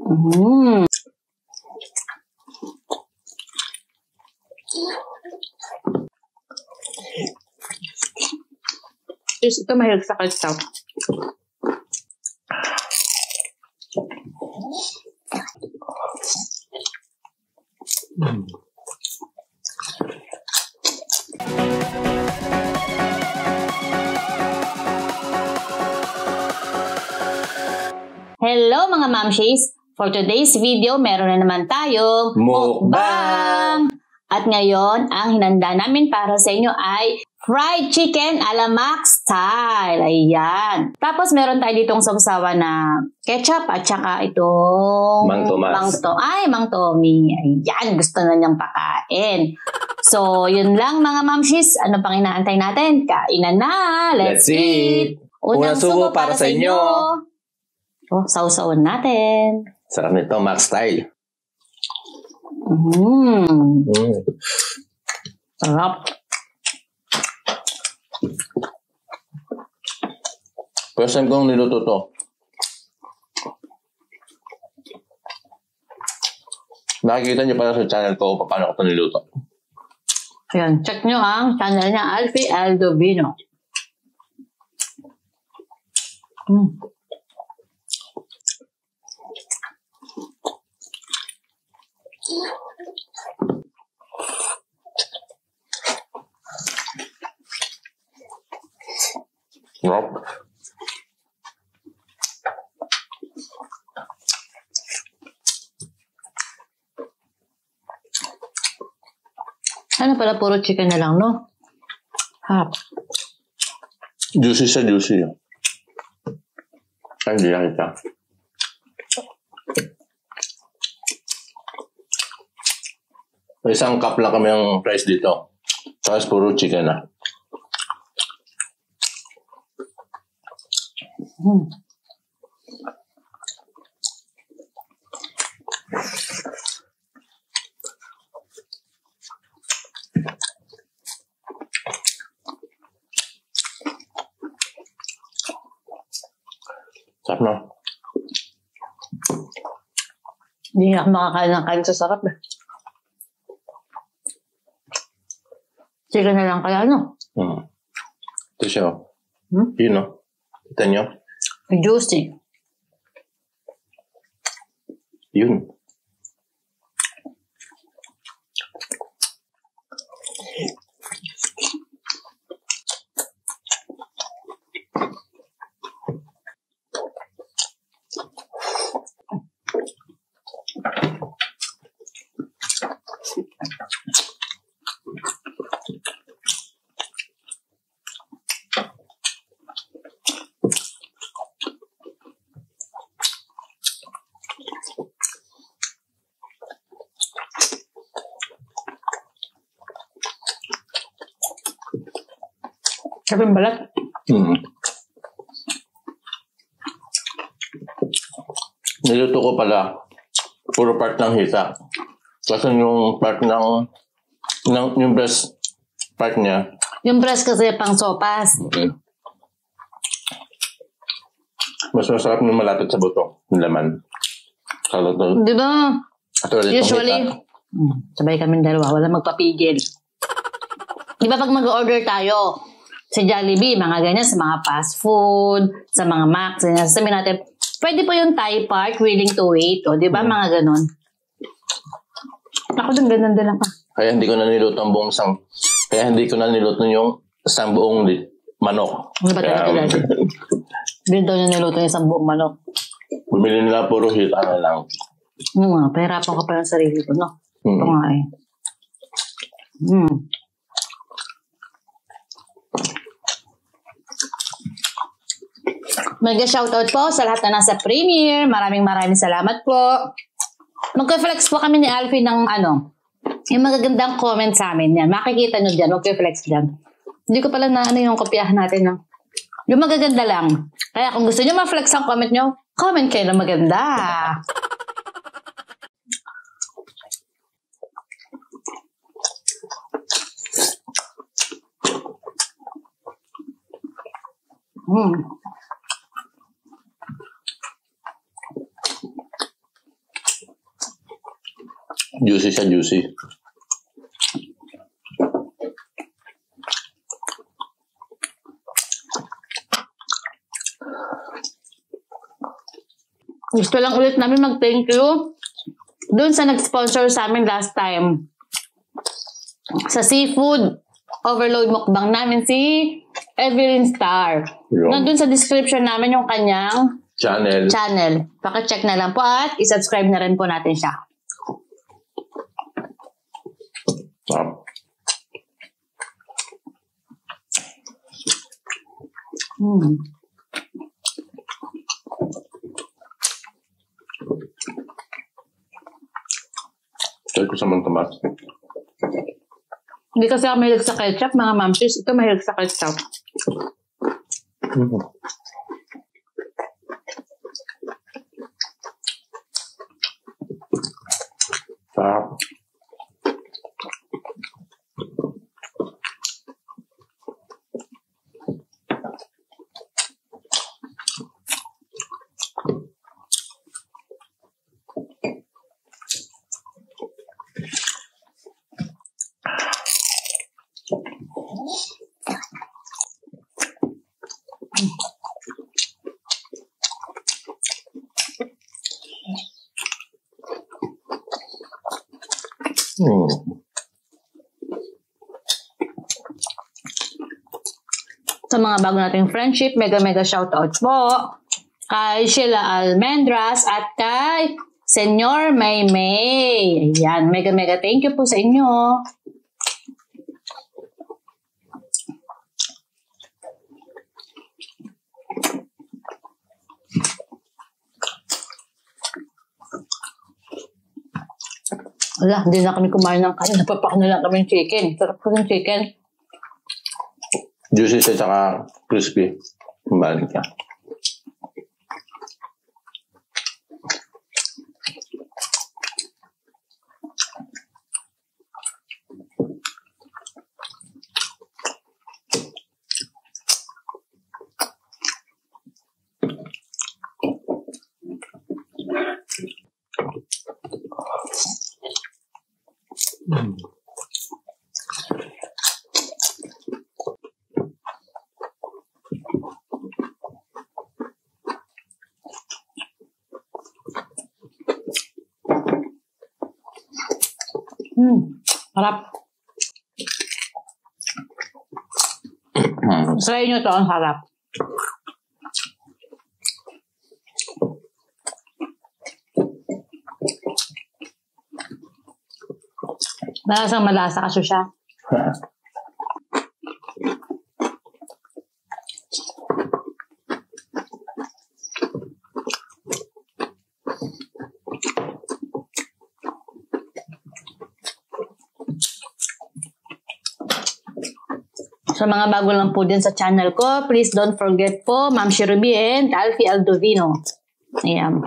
Mm. Ito mahilig sa ketchup. Hello mga mamshies! For today's video, meron na naman tayong mukbang! At ngayon, ang hinanda namin para sa inyo ay fried chicken a la Max style. Ayan. Tapos meron tayo ditong sausawan na ketchup at saka itong Mang Tomas. Mang Tommy. Ayan, gusto na niyang pakain. So, yun lang mga mamshies. Ano pang inaantay natin? Kainan na! Let's eat! Unang subo para sa inyo! Oh, sausawan natin. Sarap nito, Max style. Sarap. First time kong niluto to. Nakikita niyo pala sa channel ko kung paano ko ito niluto. Ayan, check nyo ang channel niya, Alfie Aldovino. Sarap. Ano pala, puro chicken na lang, no? Hap. Juicy siya, juicy. Ay, hindi nakita. Isang cup lang kami ng rice dito. Tapos puro chicken na. Sarap na. Hindi ako makakain ng kain sa sarap. Chicken na lang kaya, no? Ito siya. Yun, no? Kita nyo? Juicy. Yun. Sabi yung balat. Niluto ko pala puro part ng hita. Kasi yung part ng yung breast part niya. Yung breast kasi pang sopas. Mas masarap yung malapit sa buto. Yung laman. Kalotol. Di ba? Usually. Sabay kami dalawa. Wala magpapigil. Di ba pag mag-order tayo sa Jollibee, mga ganyan, sa mga fast food, sa mga Max, ganyan, sasabihin natin, pwede po yung Thai part, willing to wait, o di ba, mga ganon. Ako din, ganun din ako. Kaya hindi ko na niluto ang buong kaya hindi ko na niluto yung isang buong manok. Ano ba talaga dati? Hindi daw niya niluto yung isang buong manok. Bumili nila puro hita na lang. Pahirapan ko pa yung sarili ko, no? Ito nga eh. Mega shoutout po sa lahat na nasa Premiere. Maraming salamat po. Magka-flex po kami ni Alfie ng yung magagandang comment sa amin yan. Makikita nyo dyan, magka-flex dyan. Hindi ko pala na yung kopyahan natin. No? Yung magaganda lang. Kaya kung gusto nyo ma-flex ang comment nyo, comment kayo na maganda. Juicy siya, juicy. Gusto lang ulit namin mag-thank you dun sa nag-sponsor sa amin last time. Sa seafood overload mukbang namin si Evelyn Star. Yun. Nandun sa description namin yung kanyang Channel. Paki-check na lang po at isubscribe na rin po natin siya. Try ko sa mantamas. Hindi kasi ako mahilig sa ketchup, mga mamsis. Ito mahilig sa ketchup. Sarap. Sa mga bago nating friendship, mega shoutout po kay Sheila Almendras at kay Senyor Maymay. Ayan, mega thank you po sa inyo. Wala, hindi na kami kumain ng kanin. Napapak na lang kami ng chicken. Sarap ko ng chicken. Juicy siya tsaka crispy. Balik ka. Harap. Try nyo to, ang harap. Malasang malasa kaso siya. Sa mga bago lang po din sa channel ko, please don't forget po, Ma'am Shirubi and Alfie Aldovino. Ayan.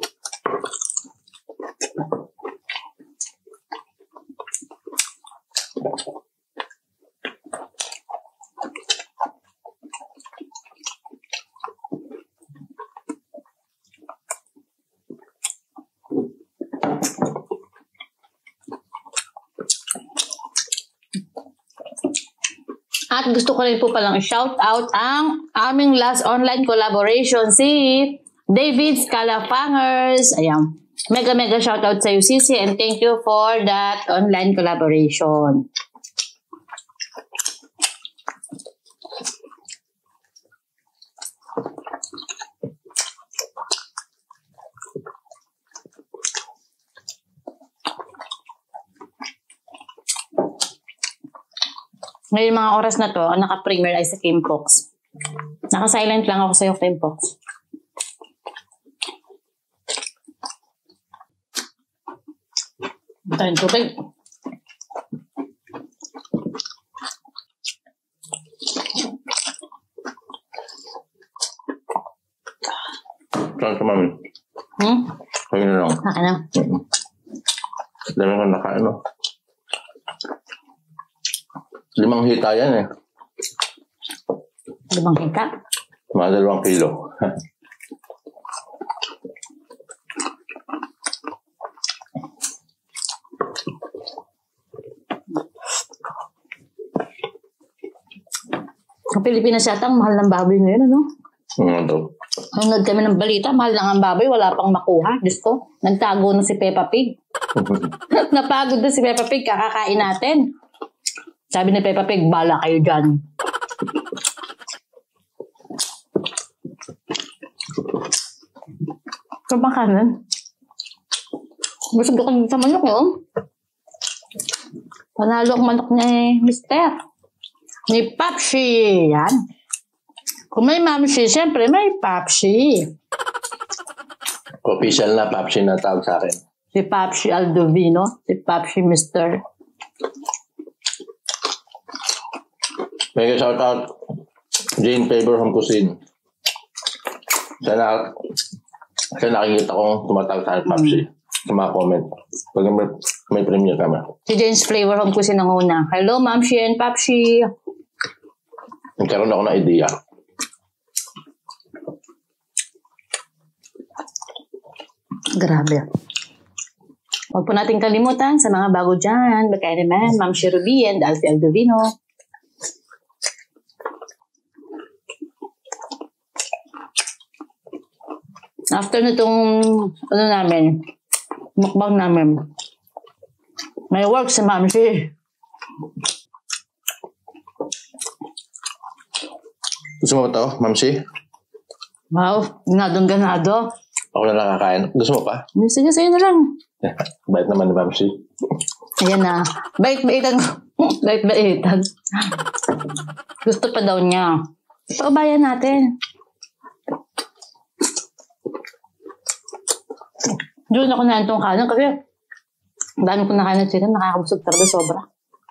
At gusto ko rin po palang i-shout out ang aming last online collaboration, si David Scalafangers. Ayan. Mega shout out sa UCC and thank you for that online collaboration. Ngayon mga oras na to, ang naka-premier ay sa Kimpox. Naka-silent lang ako sa'yo, Kimpox. Tayo tubig. Saan sa mami? Kayo na lang. Akin na. Dami ko nakain, no? 5 hita yan eh. 5 hita? Mga 2 kilo. Sa Pilipinas yata, ang mahal ng baboy ngayon, ano? daw. Nanonood kami ng balita, mahal lang ang baboy, wala pang makuha. Diyos ko, nagtago na si Peppa Pig. Napagod na si Peppa Pig, kakakain natin. Sabi ni Peppa Pig, bala kayo dyan. Ito ba kanan? Busog ako sa manok, no? Panalo ang manok ni Mister. Ni Papsi. Yan. Kung may Mamsi, siyempre may Papsi. Official na Papsi na tawag sa akin. Si Papsi Aldovino. Si Papsi Mister. May shout out Jane Favor Home Cuisine. Sana nakikita kong tumatawag sa akin Papsi. Sa mga comment. Pag may premiere kami. Si Jane's Flavor Home Cuisine ang una. Hello, Mamsi and Papsi. Nagkaroon ako ng idea. Grabe. Huwag po natin kalimutan sa mga bago dyan. Baka naman, Ma'am Ruby and Alfie Aldovino. After nitong, mukbang namin, may work si Ma'am Gusto mo ba ito, Mamsi? Wow, ganado. Ako na lang kakain. Gusto mo pa? Sige, sa'yo na lang. Bait naman ni Mamsi. Ayan na. Bait-baitan. Bait-baitan. Gusto pa daw niya. Pakabayan natin. Doon ako na itong kanan kasi dami ko nakain ng chicken, nakakabusog talaga sobra.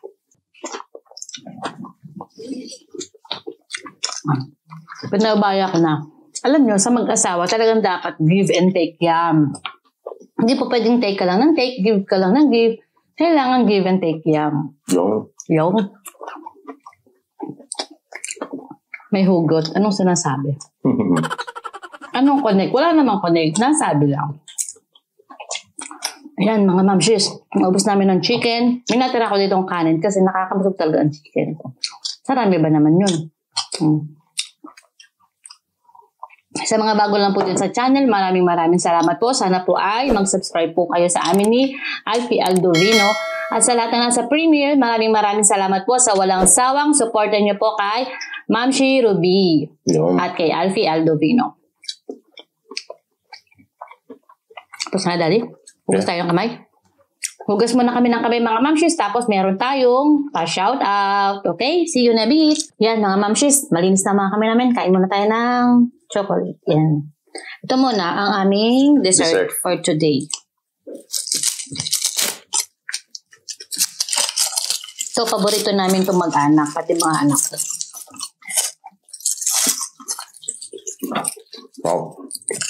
Pinabaya ko na. Alam nyo, sa mag-asawa, talagang dapat give and take yan. Hindi po pwedeng take ka lang ng take, give ka lang ng give. Kailangan give and take yan. Yung. May hugot. Anong sinasabi? Anong connect? Wala namang connect. Nasabi lang. Ayan, mga mamsis. Naubos namin ng chicken. May natira ko ditong kanin kasi nakakabusog talaga ang chicken. Sarami ba naman yun? Sa mga bago lang po din sa channel, maraming salamat po. Sana po ay mag-subscribe po kayo sa amin ni Alfie Aldovino. At sa lahat na nasa premiere, maraming salamat po sa walang sawang. Supportan niyo po kay Ma'am Ruby at kay Alfie Aldovino. Tapos nga, Daddy. Hugas tayo ng kamay. Hugas muna kami ng kamay, mga mamshis. Tapos meron tayong pa-shoutout. Okay? See you in a bit. Yan, mga mamshis. Malinis na mga kamay namin. Kain muna tayo ng chocolate. Yan. Ito muna ang aming dessert for today. Ito, paborito namin itong mag-anak. Pati mga anak. Wow.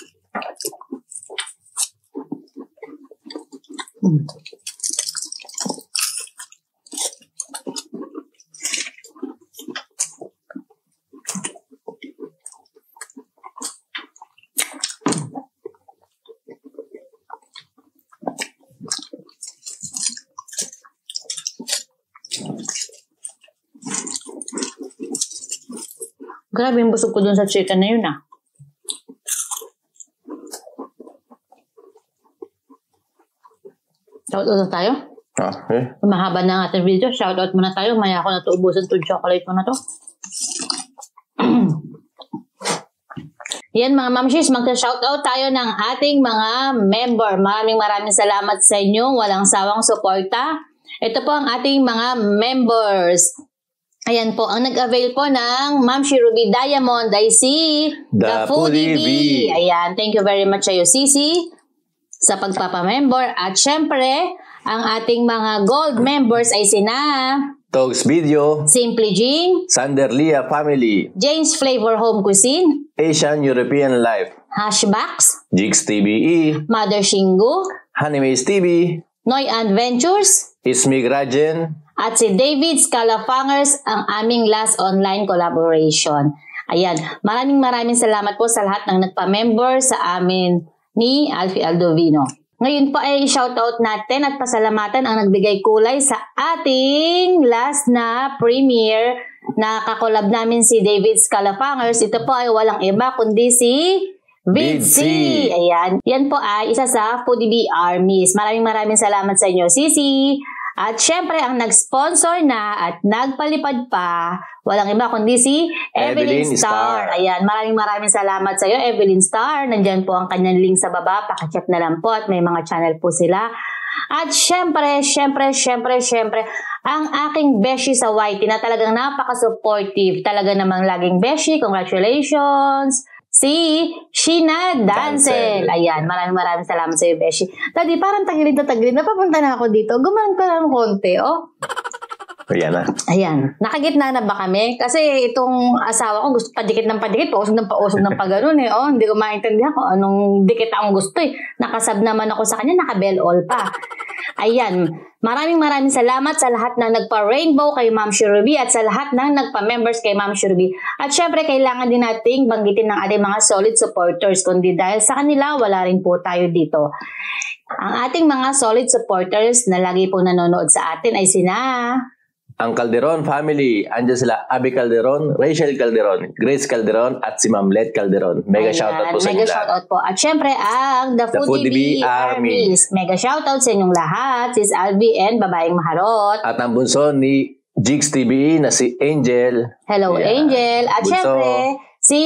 Grabe yung busog ko dun sa chicken na yun ah. Shoutout na tayo? Okay. Mahaba na ang ating video. Shoutout muna tayo. Maya ako na ito ubusin itong chocolate ko na to. Yan mga mamshis, magka-shoutout tayo ng ating mga member. Maraming salamat sa inyong walang sawang suporta. Ito po ang ating mga members. Ayan po, ang nag-avail po ng Ma'am Ruby Diamond ay si The Foodie B. Ayan, thank you very much sa iyo, Sisi, sa pagpapamember. At syempre, ang ating mga gold members ay sina Togs Video, Simply Jean, Sanderlia Family, Jane's Flavor Home Cuisine, Asian European Life, Hashbacks, Jigs TBE, Mother Shingu, Honeymaze TV, Noy Adventures, Ismi Grajen, at si David Scalafangers, ang aming last online collaboration. Ayan, maraming salamat po sa lahat ng nagpa-member sa amin ni Alfie Aldovino. Ngayon po ay shoutout natin at pasalamatan ang nagbigay kulay sa ating last na premiere Nakakolab namin si David Scalafangers. Ito po ay walang iba kundi si Vidsy. Ayan. Yan po ay isa sa Foodie Bee Armies. Maraming salamat sa inyo, Sisi. At syempre, ang nag-sponsor na at nagpalipad pa, walang iba kundi si Evelyn Star. Ayan, maraming salamat sa iyo, Evelyn Star. Nandyan po ang kanyang link sa baba. Pakicheck na lang po at may mga channel po sila. At syempre, ang aking beshi sa YT na talagang napaka-supportive. Talaga namang laging beshi. Congratulations! Si Sheena Dancel. Ayan, maraming salamat sa iyo, beshi. Daddy, parang tagilid na papunta na ako dito. Gumanon ka ng konti, oh. Ayan na. Ayan. Nakagitna na ba kami? Kasi itong asawa ko gusto padikit ng padikit, pausog ng pagano'n eh. Oh, hindi ko maintindihan kung anong dikit ang gusto eh. Nakasab naman ako sa kanya, naka-bell all pa. Ayan. Maraming salamat sa lahat na nagpa-rainbow kay Ma'am Shurubi at sa lahat na nagpa-members kay Ma'am Shurubi. At syempre, kailangan din nating banggitin ng ating mga solid supporters. Kundi dahil sa kanila, wala rin po tayo dito. Ang ating mga solid supporters na lagi po nanonood sa atin ay sina... Ang Calderon family, andyan sila Abby Calderon, Rachel Calderon, Grace Calderon, at si Ma'am Let Calderon. Mega shoutout po sa inyo lahat. Mega shoutout po. At syempre, ang The Foodie Bee Armies. Mega shoutout sa inyong lahat. Sis Albi and babaeng maharot. At ang bunso ni Jigs TVE na si Angel. Hello, Angel. At syempre, si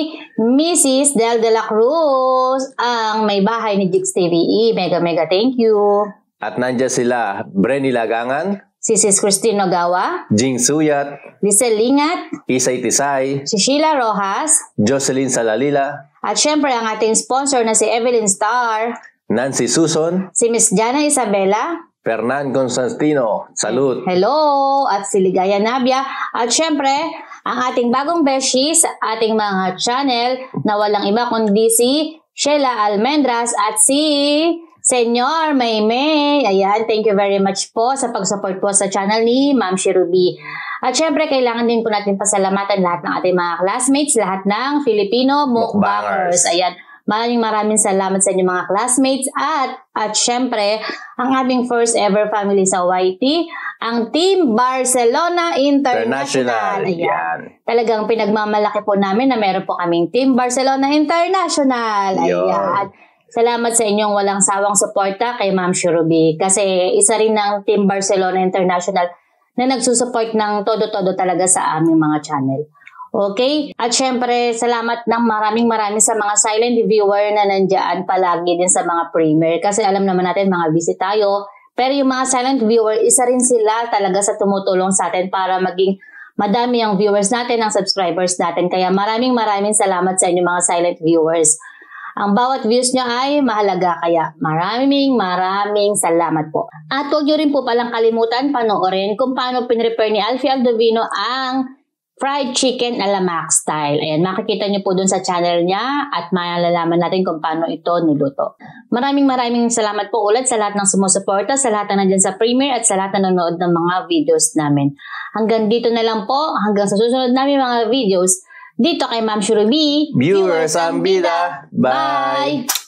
Mrs. Del de la Cruz, ang may bahay ni Jigs TVE. Mega thank you. At nandyan sila Brenny Lagangan, si Sis Christine Nogawa, Jing Suyat, Lisel Lingat, Isay Tisay, si Sheila Rojas, Jocelyn Salalila, at syempre ang ating sponsor na si Evelyn Star, Nancy Suson, si Miss Jana Isabela, Fernan Constantino, salud. Hello, at si Ligaya Nabia, at syempre ang ating bagong beshi sa ating mga channel na walang iba kundi si Sheila Almendras at si Senyor Maymay. Ayan, thank you very much po sa pag-support po sa channel ni Ma'am Shurubi. At syempre, kailangan din po natin pasalamatan lahat ng ating mga classmates, lahat ng Filipino mukbangers. Ayan, maraming salamat sa inyong mga classmates. At syempre, ang aming first ever family sa YT, ang Team Barcelona International. Ayan. Talagang pinagmamalaki po namin na meron po kaming Team Barcelona International. Ayan. Salamat sa inyong walang sawang suporta kay Ma'am Shurubi. Kasi isa rin ng Team Barcelona International na nagsusupport ng todo-todo talaga sa aming mga channel. Okay? At syempre, salamat ng maraming sa mga silent viewer na nandyan palagi din sa mga premiere. Kasi alam naman natin, mga busy tayo. Pero yung mga silent viewer, isa rin sila talaga sa tumutulong sa atin para maging madami ang viewers natin, ang subscribers natin. Kaya maraming salamat sa inyong mga silent viewers. Ang bawat views nyo ay mahalaga, kaya maraming salamat po. At huwag nyo rin po palang kalimutan panoorin kung paano pinrepare ni Alfie Aldovino ang fried chicken a la Max style. Ayan, makikita nyo po dun sa channel niya at malalaman natin kung paano ito niluto. Maraming salamat po ulit sa lahat ng sumusuporta, sa lahat na nandyan sa premiere at sa lahat na nanonood ng mga videos namin. Hanggang dito na lang po, hanggang sa susunod namin mga videos, dito kay Ma'am Shurubi. Viewers ang bida. Bye!